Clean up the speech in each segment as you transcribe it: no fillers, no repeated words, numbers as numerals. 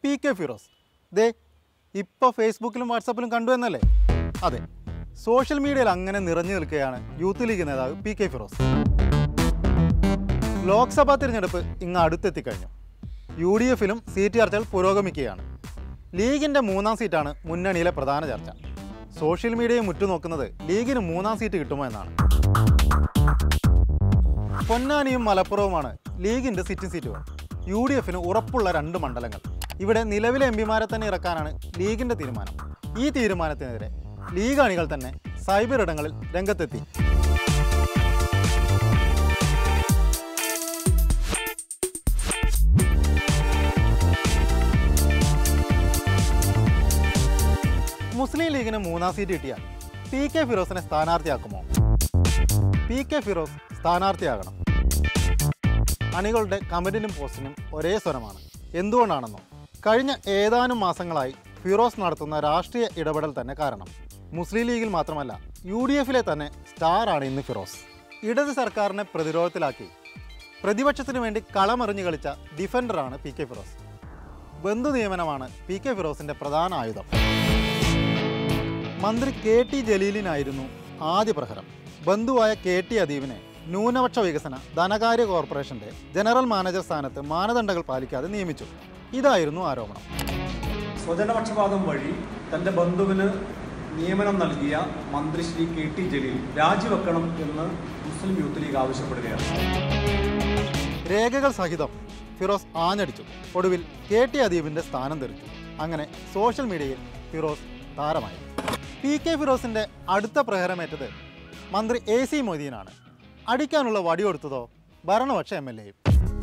PK Firoz. ദേ ഇപ്പോൾ ഫേസ്ബുക്കിലും വാട്സാപ്പിലും കണ്ടു എന്നല്ലേ? അതെ, സോഷ്യൽ മീഡിയയിൽ അങ്ങനെ നിറഞ്ഞു നിൽക്കുകയാണ് യൂത്ത് ലീഗ് നേതാവ് PK ഫിറോസ്. ലോക്സഭാ തിരഞ്ഞെടുപ്പ് ഇങ്ങ് അടുത്തെത്തിക്കഴിഞ്ഞു. UDFിലും സീറ്റ് ചർച്ചകൾ പുരോഗമിക്കുകയാണ്. ലീഗിൻ്റെ 3ാം സീറ്റാണ് മുന്നണിയിലെ പ്രധാന ചർച്ച. സോഷ്യൽ മീഡിയയെ മുറ്റുനോക്കുന്നത് ലീഗിന് 3ാം സീറ്റ് കിട്ടുമോ എന്നാണ്. പൊന്നാനിയും മലപ്പുറവുമാണ് ലീഗിൻ്റെ സിറ്റിംഗ് സീറ്റുകൾ. UDFിന് ഉറപ്പുള്ള 2 മണ്ഡലങ്ങൾ. ഇവിടെ നിലവിലെ MPമാരെ തന്നെ ഇറക്കാനാണ് ലീഗിൻ്റെ തീരുമാനം. ഈ തീരുമാനത്തിനെതിരെ ലീഗ് അണികൾ തന്നെ സൈബർ ഇടങ്ങളിൽ രംഗത്തെത്തി. മുസ്ലിം ലീഗിന് 3ാം സീറ്റ് കിട്ടിയാൽ PK ഫിറോസിനെ സ്ഥാനാർത്ഥിയാക്കുമോ? PK ഫിറോസ് സ്ഥാനാർത്ഥിയാകണം. അണികളുടെ കമന്റിനും പോസ്റ്റിനും ഒരേ സ്വരമാണ്. എന്തുകൊണ്ടാണെന്നോ, കഴിഞ്ഞ ഏതാനും മാസങ്ങളായി ഫിറോസ് നടത്തുന്ന രാഷ്ട്രീയ ഇടപെടൽ തന്നെ കാരണം. മുസ്ലിം ലീഗിൽ മാത്രമല്ല, UDFിലെ തന്നെ സ്റ്റാറാണ് ഇന്ന് ഫിറോസ്. ഇടത് സർക്കാരിനെ പ്രതിരോധത്തിലാക്കി പ്രതിപക്ഷത്തിനു വേണ്ടി കളമെറിഞ്ഞു കളിച്ച ഡിഫൻഡറാണ് PK ഫിറോസ്. ബന്ധു നിയമനമാണ് PK ഫിറോസിൻ്റെ പ്രധാന ആയുധം. മന്ത്രി KT ജലീലിനായിരുന്നു ആദ്യ പ്രഹരം. ബന്ധുവായ KT അദീബിനെ ന്യൂനപക്ഷ വികസന ധനകാര്യ കോർപ്പറേഷന്റെ ജനറൽ മാനേജർ സ്ഥാനത്ത് മാനദണ്ഡങ്ങൾ പാലിക്കാതെ നിയമിച്ചു. ഇതായിരുന്നു ആരോപണം. സ്വജനപക്ഷപാതം വഴി തന്റെ ബന്ധുവിന് നിയമനം നൽകിയ മന്ത്രി ശ്രീ KT ജലീൽ രാജിവെക്കണം എന്ന് മുസ്ലിം യൂത്ത് ലീഗ് ആവശ്യപ്പെടുകയാണ്. രേഖകൾ സഹിതം ഫിറോസ് ആഞ്ഞടിച്ചു. ഒടുവിൽ KT അദീബിന്റെ സ്ഥാനം തെറിച്ചു. അങ്ങനെ സോഷ്യൽ മീഡിയയിൽ ഫിറോസ് താരമായി. PK ഫിറോസിന്റെ അടുത്ത പ്രഹരമേറ്റത് മന്ത്രി AC മൊയ്തീനാണ്. അടിക്കാനുള്ള വടി കൊടുത്തതോ ഭരണപക്ഷ MLAയും.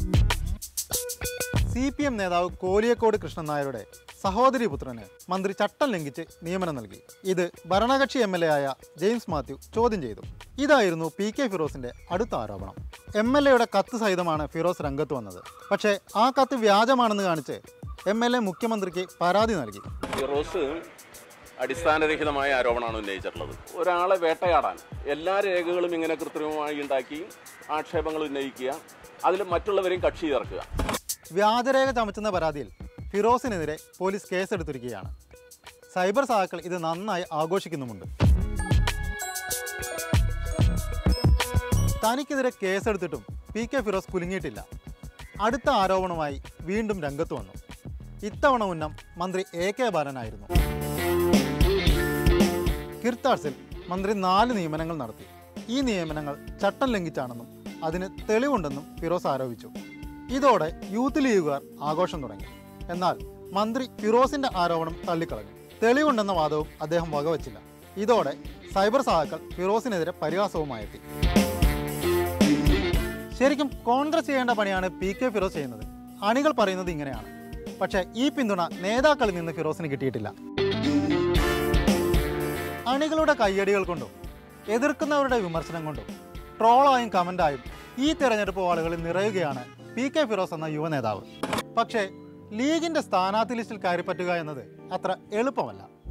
CPM നേതാവ് കോലിയക്കോട് കൃഷ്ണൻ നായരുടെ സഹോദരി പുത്രന് മന്ത്രി ചട്ടം ലംഘിച്ച് നിയമനം നൽകി. ഇത് ഭരണകക്ഷി MLA ആയ ജെയിംസ് മാത്യു ചോദ്യം ചെയ്തു. ഇതായിരുന്നു PK ഫിറോസിന്റെ അടുത്ത ആരോപണം. MLAയുടെ കത്ത് സഹിതമാണ് ഫിറോസ് രംഗത്ത് വന്നത്. പക്ഷേ ആ കത്ത് വ്യാജമാണെന്ന് കാണിച്ച് MLA മുഖ്യമന്ത്രിക്ക് പരാതി നൽകി. ഫിറോസ് അടിസ്ഥാനരഹിതമായ ആരോപണമാണ് ഉന്നയിച്ചിട്ടുള്ളത്. ഒരാളെ വേട്ടയാടാൻ എല്ലാ രേഖകളും ഇങ്ങനെ കൃത്രിമമായി ഉണ്ടാക്കി ആക്ഷേപങ്ങൾ ഉന്നയിക്കുക, അതിൽ മറ്റുള്ളവരെയും കക്ഷി ചേർക്കുക. വ്യാജരേഖ ചമച്ചുന്ന പരാതിയിൽ ഫിറോസിനെതിരെ പോലീസ് കേസെടുത്തിരിക്കുകയാണ്. സൈബർ സഹാക്കൾ ഇത് നന്നായി ആഘോഷിക്കുന്നുമുണ്ട്. തനിക്കെതിരെ കേസെടുത്തിട്ടും PK ഫിറോസ് കുലുങ്ങിയിട്ടില്ല. അടുത്ത ആരോപണവുമായി വീണ്ടും രംഗത്ത് വന്നു. ഇത്തവണ ഉന്നം മന്ത്രി AK ബാലനായിരുന്നു. കിർത്താഡ്സിൽ മന്ത്രി 4 നിയമനങ്ങൾ നടത്തി. ഈ നിയമനങ്ങൾ ചട്ടം ലംഘിച്ചാണെന്നും അതിന് തെളിവുണ്ടെന്നും ഫിറോസ് ആരോപിച്ചു. ഇതോടെ യൂത്ത് ലീഗുകാർ ആഘോഷം തുടങ്ങി. എന്നാൽ മന്ത്രി ഫിറോസിന്റെ ആരോപണം തള്ളിക്കളഞ്ഞു. തെളിവുണ്ടെന്ന വാദവും അദ്ദേഹം വകവച്ചില്ല. ഇതോടെ സൈബർ സഹാക്കൾ ഫിറോസിനെതിരെ പരിഹാസവുമായെത്തി. ശരിക്കും കോൺഗ്രസ് ചെയ്യേണ്ട പണിയാണ് PK ഫിറോസ് ചെയ്യുന്നത്. അണികൾ പറയുന്നത് ഇങ്ങനെയാണ്. പക്ഷേ ഈ പിന്തുണ നേതാക്കളിൽ നിന്ന് ഫിറോസിന് കിട്ടിയിട്ടില്ല. അണികളുടെ കയ്യടികൾ കൊണ്ടും എതിർക്കുന്നവരുടെ വിമർശനം കൊണ്ടും ട്രോളായും കമൻ്റായും ഈ തെരഞ്ഞെടുപ്പ് വാളുകളിൽ നിറയുകയാണ് PK ഫിറോസ് എന്ന യുവ നേതാവ്. പക്ഷേ ലീഗിൻ്റെ സ്ഥാനാർത്ഥി ലിസ്റ്റിൽ കയറിപ്പറ്റുക എന്നത് അത്ര എളുപ്പമല്ല.